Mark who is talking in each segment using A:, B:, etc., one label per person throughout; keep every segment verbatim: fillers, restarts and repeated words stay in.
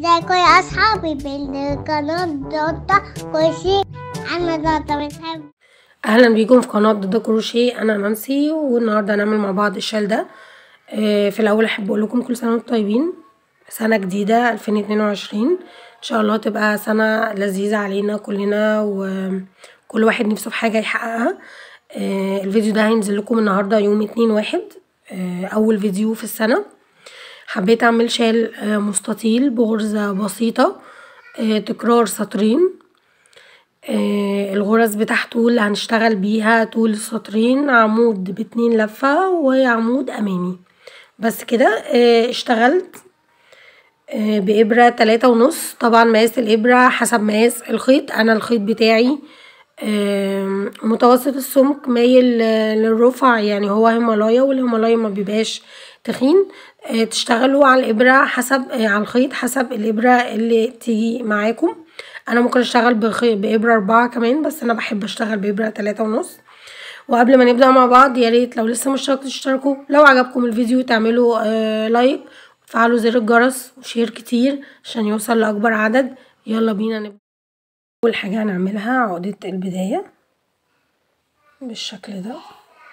A: ازيكم يا اصحابي بالقناه ضد كروشيه. انا ضد بتحب.
B: اهلا بيكم في قناه ضد كروشيه. انا نانسي والنهارده هنعمل مع بعض الشال ده. في الاول احب اقول لكم كل سنه وانتم طيبين، سنه جديده ألفين واتنين وعشرين ان شاء الله تبقى سنه لذيذه علينا كلنا وكل واحد نفسه في حاجه يحققها. الفيديو ده هينزل لكم النهارده يوم اتنين واحد، اول فيديو في السنه. حبيت اعمل شال مستطيل بغرزه بسيطه، تكرار سطرين. آه الغرز بتاعته اللي هنشتغل بيها طول السطرين عمود باتنين لفة وعمود امامي بس كده. آه اشتغلت آه بإبرة تلاتة ونص. طبعا مقاس الإبرة حسب مقاس الخيط. انا الخيط بتاعي آه متوسط السمك مايل للرفع، يعني هو هيمالايا، والهيمالايا ما بيبقاش تخين. آه تشتغلوا على الإبرة حسب آه على الخيط حسب الإبرة اللي تيجي معاكم. انا ممكن اشتغل بابره اربعة كمان، بس انا بحب اشتغل بابره تلاتة ونص. وقبل ما نبدا مع بعض يا ريت لو لسه مش اشتركتوا تشتركوا، لو عجبكم الفيديو تعملوا آه لايك وتفعلوا زر الجرس وشير كتير عشان يوصل لاكبر عدد. يلا بينا نبدا. اول حاجه هنعملها عقده البدايه بالشكل ده،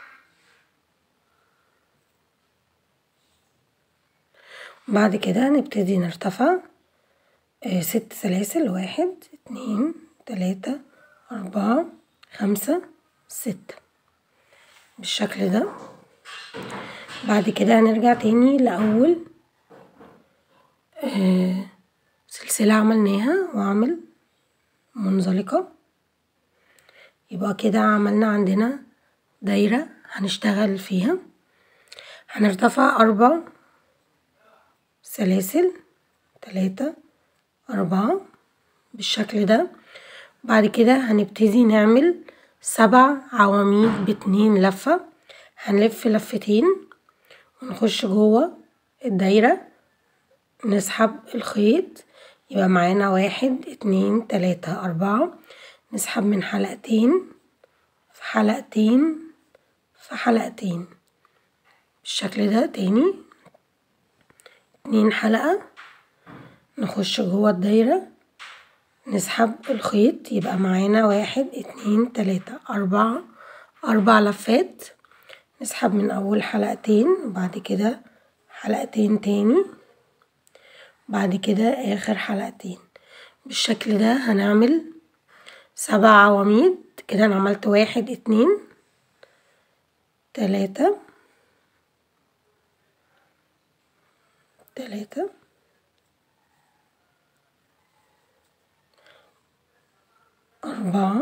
B: بعد كده نبتدي نرتفع آه ست سلاسل، واحد اتنين تلاتة اربعة خمسة ستة بالشكل ده. بعد كده هنرجع تاني لأول آه سلسلة عملناها وأعمل منزلقة، يبقى كده عملنا عندنا دايرة هنشتغل فيها. هنرتفع أربع سلاسل، تلاتة أربعة بالشكل ده. بعد كده هنبتدي نعمل سبع عواميد باتنين لفة. هنلف لفتين ونخش جوه الدايرة، نسحب الخيط، يبقى معانا واحد اتنين تلاتة اربعة. نسحب من حلقتين في حلقتين في حلقتين بالشكل ده. تاني اتنين حلقة، نخش جوه الدايرة، نسحب الخيط، يبقى معانا واحد اتنين تلاتة اربعة، اربع لفات. نسحب من اول حلقتين وبعد كده حلقتين تاني، بعد كده اخر حلقتين بالشكل ده. هنعمل سبع عواميد كده. انا عملت واحد اتنين تلاتة تلاتة اربعة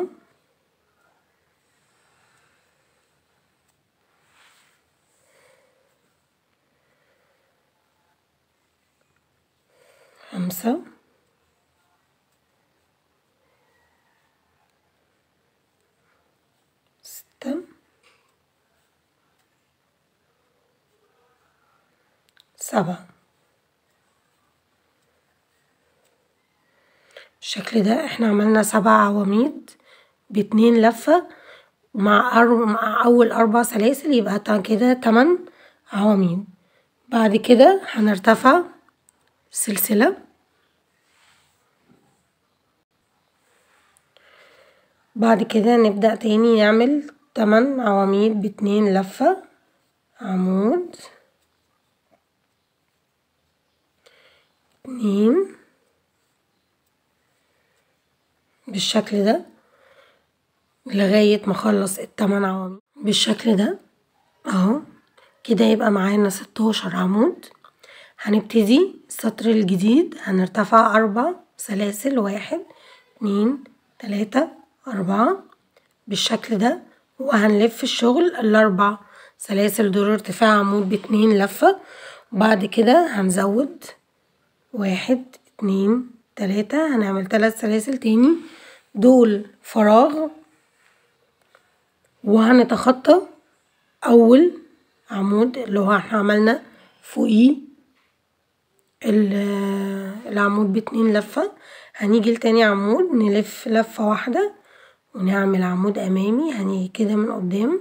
B: خمسة ستة سبعة بالشكل ده. احنا عملنا سبع عواميد باتنين لفة مع, مع اول اربع سلاسل، يبقى كده تمن عواميد. بعد كده هنرتفع سلسلة، بعد كده نبدأ تاني نعمل تمن عواميد باتنين لفة، عمود اتنين بالشكل ده لغاية ما اخلص التمن عواميد بالشكل ده اهو. كده يبقى معانا ستاشر عمود. هنبتدي السطر الجديد، هنرتفع اربع سلاسل، واحد اتنين تلاتة اربعة بالشكل ده، وهنلف الشغل الاربع سلاسل دول ارتفاع عمود باتنين لفة. وبعد كده هنزود واحد اتنين تلاتة، هنعمل تلات سلاسل تاني دول فراغ، وهنتخطى اول عمود اللي هو احنا عملنا فوقيه العمود باتنين لفة. هنيجي لتاني عمود نلف لفة واحدة ونعمل عمود امامي، هنيجي كده من قدام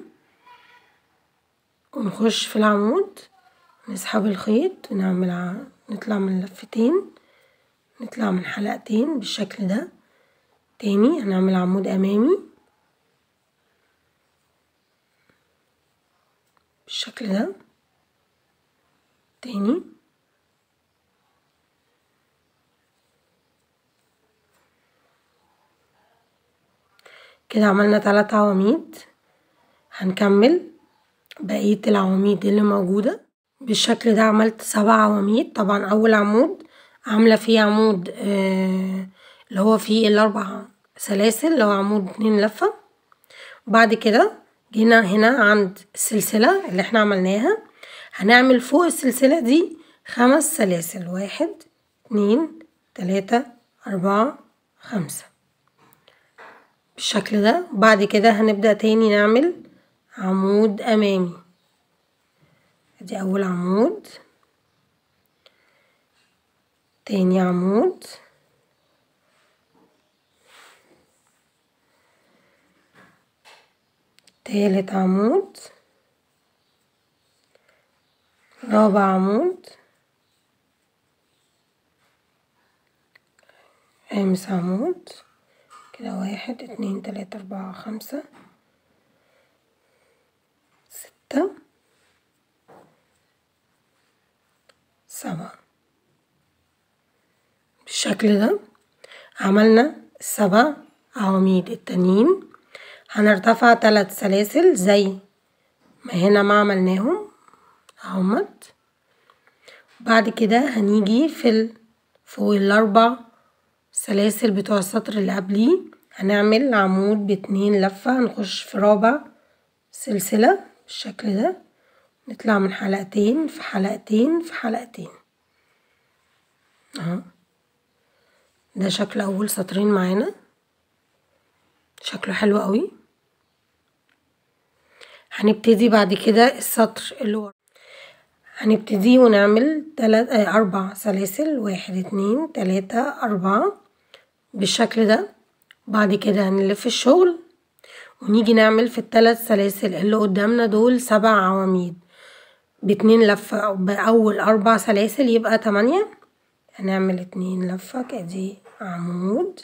B: ونخش في العمود، نسحب الخيط ونعمل ع... نطلع من لفتين، نطلع من حلقتين بالشكل ده. تاني هنعمل عمود امامي بالشكل ده. تاني كده عملنا ثلاث عواميد. هنكمل بقية العواميد اللي موجودة بالشكل ده. عملت سبع عواميد. طبعا اول عمود عاملة فيه عمود آه اللي هو فيه الاربع سلاسل اللي هو عمود اتنين لفة. وبعد كده جينا هنا عند السلسلة اللي احنا عملناها، هنعمل فوق السلسلة دي خمس سلاسل، واحد اتنين تلاتة اربعة خمسة بالشكل ده. بعد كده هنبدأ تاني نعمل عمود امامي. ادي اول عمود، تاني عمود، تالت عمود، رابع عمود، خامس عمود. كده واحد اتنين تلاتة اربعة خمسة ستة سبعة بالشكل ده. عملنا السبع عواميد التانيين. هنرتفع تلات سلاسل زي ما هنا ما عملناهم اهمت. بعد كده هنيجي في ال... فوق الاربع سلاسل بتوع السطر اللي قبليه هنعمل عمود باتنين لفة. هنخش في رابع سلسلة بالشكل ده، نطلع من حلقتين في حلقتين في حلقتين اهو. ده شكل اول سطرين معانا، شكله حلو قوي. هنبتدي بعد كده السطر اللي ورا، هنبتدي ونعمل تلات آه اربع سلاسل، واحد اتنين تلاتة اربعة بالشكل ده. بعد كده هنلف الشغل ونيجي نعمل في الثلاث سلاسل اللي قدامنا دول سبع عواميد باتنين لفة. بأول اربع سلاسل يبقى تمانية. هنعمل اتنين لفة كدي عمود،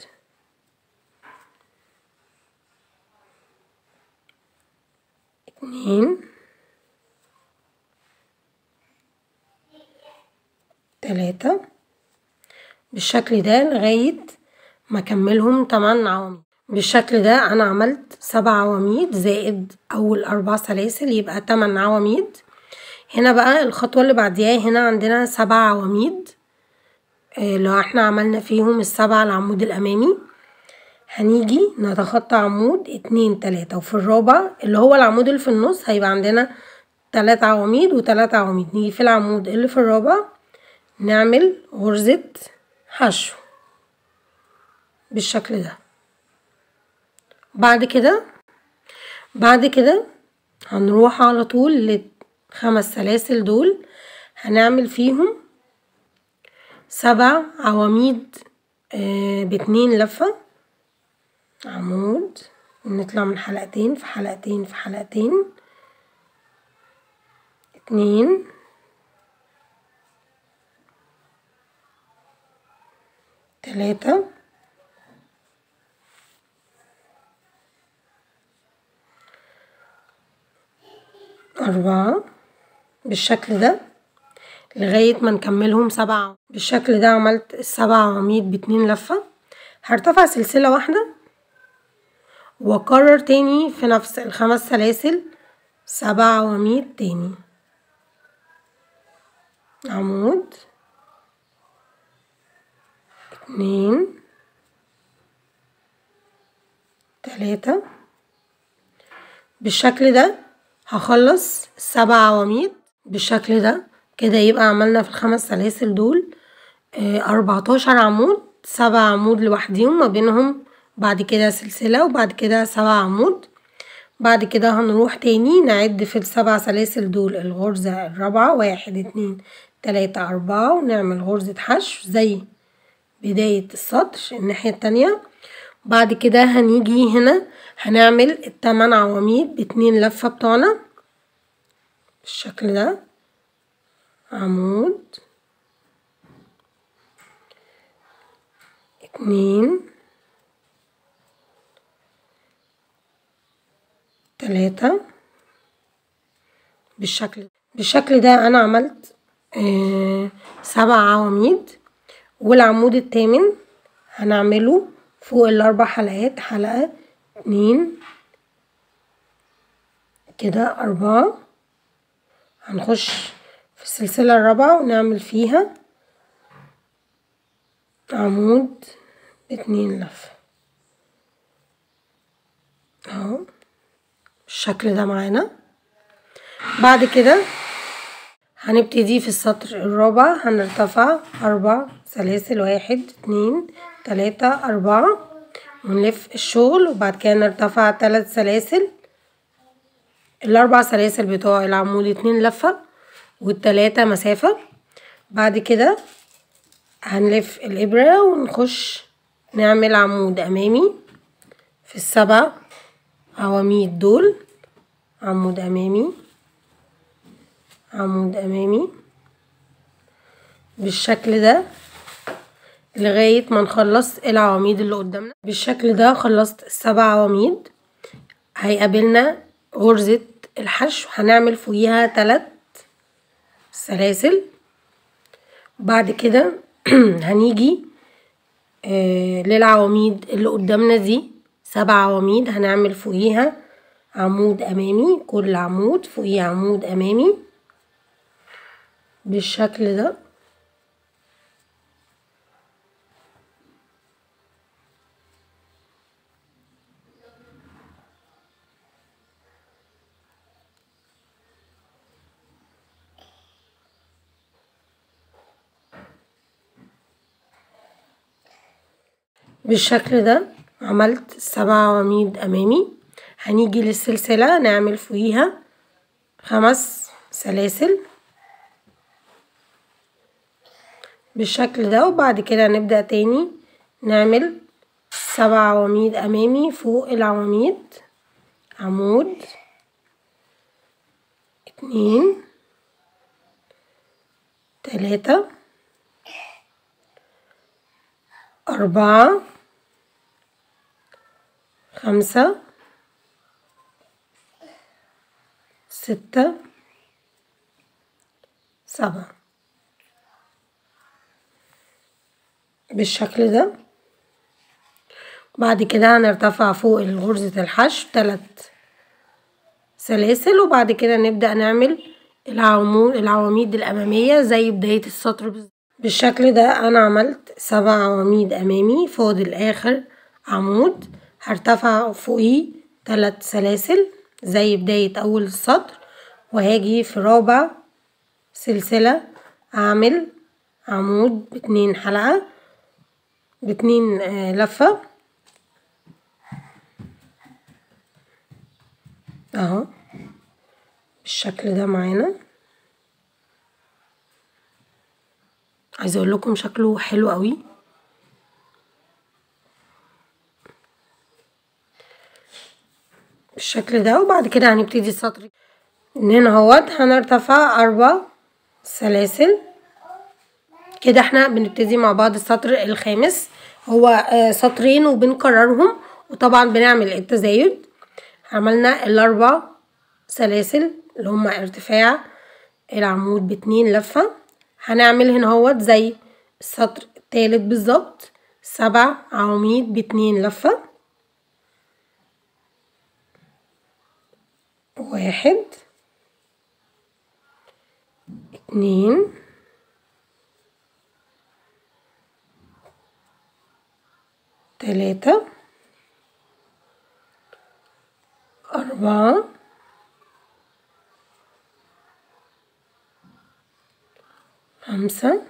B: اتنين تلاتة بالشكل ده لغاية ما اكملهم تمن عواميد. بالشكل ده انا عملت سبع عواميد زائد اول اربع سلاسل يبقى تمن عواميد. هنا بقى الخطوة اللي بعديها هنا عندنا سبع عواميد لو احنا عملنا فيهم السبعة العمود الامامي. هنيجي نتخطى عمود اتنين تلاتة، وفي الرابع اللي هو العمود اللي في النص هيبقى عندنا تلات عواميد وتلات عواميد. نيجي في العمود اللي في الرابع نعمل غرزة حشو بالشكل ده. بعد كده بعد كده هنروح على طول للخمس سلاسل دول هنعمل فيهم سبع عواميد آه باتنين لفة عمود، ونطلع من حلقتين في حلقتين في حلقتين، اتنين تلاتة أربعة بالشكل ده لغاية ما نكملهم سبعة. بالشكل ده عملت السبع عواميد باتنين لفة. هرتفع سلسلة واحدة واكرر تاني في نفس الخمس سلاسل سبع عواميد تاني، عمود اتنين تلاتة بالشكل ده. هخلص السبع عواميد بالشكل ده كده. يبقى عملنا في الخمس سلاسل دول اربعتاشر عمود، سبع عمود لوحديهم ما بينهم بعد كده سلسلة وبعد كده سبع عمود. بعد كده هنروح تاني نعد في السبع سلاسل دول الغرزة الرابعة، واحد اتنين تلاتة اربعة، ونعمل غرزة حشو زي بداية السطر الناحية التانية. بعد كده هنيجي هنا هنعمل التمن عواميد باتنين لفة بتوعنا بالشكل ده، عمود اتنين تلاتة بالشكل بالشكل ده. انا عملت آه سبع عواميد، والعمود الثامن هنعمله فوق الاربع حلقات، حلقة اتنين كده اربعة، هنخش في السلسلة الرابعة ونعمل فيها عمود باتنين لفة اهو بالشكل ده معانا. بعد كده هنبتدي في السطر الرابع هنرتفع اربع سلاسل، واحد اتنين تلاتة اربعة، ونلف الشغل، وبعد كده نرتفع تلات سلاسل، الاربع سلاسل بتوع العمود اتنين لفة والتلاتة مسافة. بعد كده هنلف الابرة ونخش نعمل عمود امامي في السبع عواميد دول، عمود امامي عمود امامي بالشكل ده لغاية ما نخلص العواميد اللي قدامنا. بالشكل ده خلصت السبع عواميد. هيقابلنا غرزة الحشو، هنعمل فوقيها تلات سلاسل. بعد كده هنيجي آه للعواميد اللي قدامنا دي، سبع عواميد هنعمل فوقيها عمود امامي، كل عمود فوقيه عمود امامي بالشكل ده. بالشكل ده عملت سبع عواميد امامي. هنيجي للسلسلة نعمل فوقيها خمس سلاسل بالشكل ده، وبعد كده نبدأ تاني نعمل سبع عواميد امامي فوق العواميد، عمود اتنين تلاتة اربعة خمسة ستة سبعة بالشكل ده. بعد كده هنرتفع فوق غرزة الحشو تلات سلاسل، وبعد كده نبدأ نعمل العمود العواميد الأمامية زي بداية السطر بالظبط. بالشكل ده أنا عملت سبع عواميد أمامي، فاضل آخر عمود هرتفع فوقيه تلات سلاسل زي بداية أول السطر، وهاجي في رابع سلسلة أعمل عمود باتنين حلقة باتنين لفة اهو بالشكل ده معانا. عايزه اقول لكم شكله حلو قوي بالشكل ده. وبعد كده هنبتدي السطر من هنا اهوت، هنرتفع اربع سلاسل كده. احنا بنبتدي مع بعض السطر الخامس، هو سطرين وبنكررهم، وطبعا بنعمل التزايد. عملنا الاربع سلاسل اللي هما ارتفاع العمود باتنين لفة، هنعمل هنا اهوت زي السطر التالت بالظبط سبع عواميد باتنين لفة، واحد اتنين تلاتة اربعة خمسة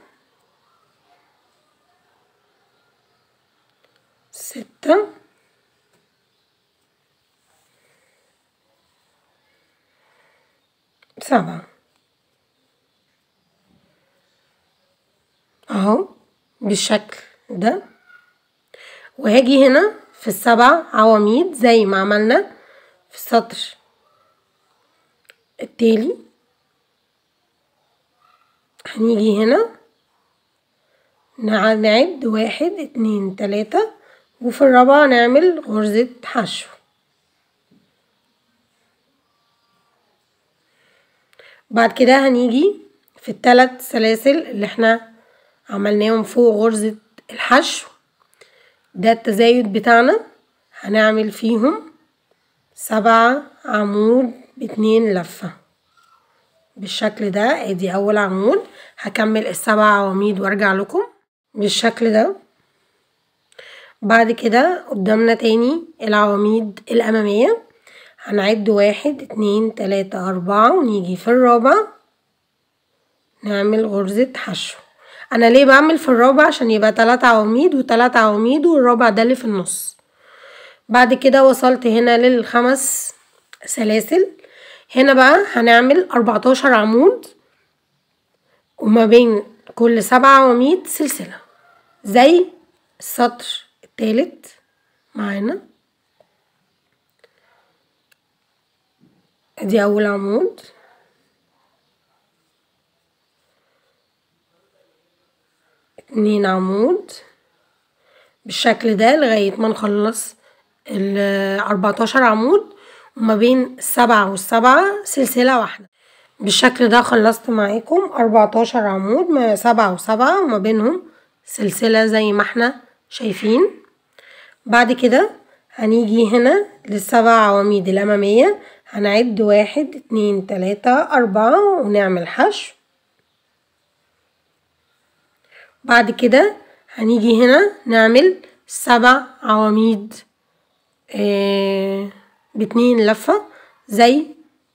B: ستة سبعة اهو بالشكل ده. وهاجي هنا في السبع عواميد زي ما عملنا في السطر التالي، هنيجي هنا نعد واحد اتنين تلاتة، وفي الرابعة نعمل غرزة حشو. بعد كده هنيجي في الثلاث سلاسل اللي احنا عملناهم فوق غرزة الحشو، ده التزايد بتاعنا، هنعمل فيهم سبعة عمود باتنين لفة بالشكل ده. ادي اول عمود، هكمل السبع عواميد وارجع لكم بالشكل ده. بعد كده قدامنا تاني العواميد الامامية، هنعد واحد اتنين تلاتة اربعة، ونيجي في الرابع نعمل غرزة حشو. انا ليه بعمل في الرابع؟ عشان يبقى تلات عواميد وتلات عواميد، والرابع ده اللي في النص. بعد كده وصلت هنا للخمس سلاسل، هنا بقى هنعمل اربعتاشر عمود، وما بين كل سبع عواميد سلسلة زي السطر التالت معانا. ادي اول عمود، اتنين عمود بالشكل ده لغاية ما نخلص ال اربعتاشر عمود، وما بين السبعة والسبعة سلسلة واحدة بالشكل ده. خلصت معاكم اربعتاشر عمود ما سبعة وسبعة، وما بينهم سلسلة زي ما احنا شايفين. بعد كده هنيجي هنا للسبع عواميد الامامية، هنعد واحد اتنين تلاتة اربعة ونعمل حشو. بعد كده هنيجي هنا نعمل سبع عواميد اه باتنين لفة زي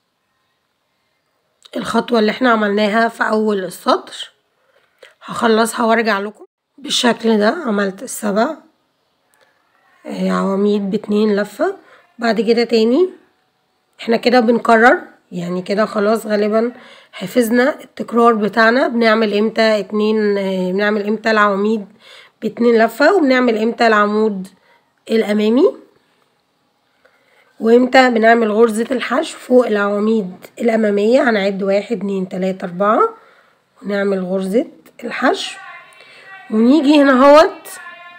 B: الخطوة اللي احنا عملناها في اول السطر. هخلصها وارجع لكم بالشكل ده. عملت السبع اه عواميد باتنين لفة. بعد كده تاني احنا كده بنكرر، يعني كده خلاص غالبا حفظنا التكرار بتاعنا. بنعمل امتى اتنين اه بنعمل امتى العواميد باتنين لفة، وبنعمل امتى العمود الامامي، وامتى بنعمل غرزة الحشو فوق العواميد الامامية. هنعد واحد اتنين تلاتة اربعة ونعمل غرزة الحشو، ونيجي هنا اهوت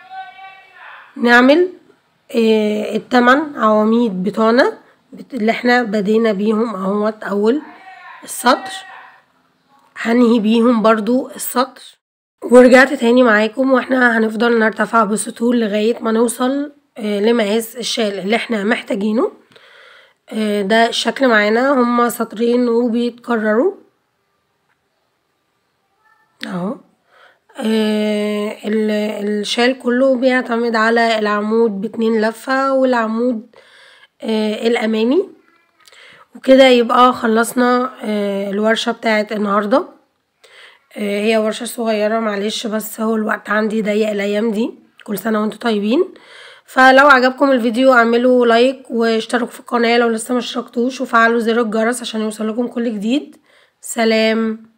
B: نعمل اه التمن عواميد بتوعنا اللي احنا بدينا بيهم اهوت اول السطر، هنهي بيهم برضو السطر. ورجعت تاني معاكم، واحنا هنفضل نرتفع بسطور لغاية ما نوصل اه لمقاس الشال اللي احنا محتاجينه. اه ده الشكل معانا، هما سطرين وبيتكرروا اهو. اه الشال كله بيعتمد على العمود باتنين لفة والعمود اه الامامي. وكده يبقى خلصنا اه الورشة بتاعت النهاردة. اه هي ورشة صغيرة معلش، بس هو الوقت عندي ضيق الايام دي. كل سنة وانتم طيبين. فلو عجبكم الفيديو اعملوا لايك واشتركوا في القناة لو لسه ما اشتركتوش، وفعلوا زر الجرس عشان يوصلكم كل جديد. سلام.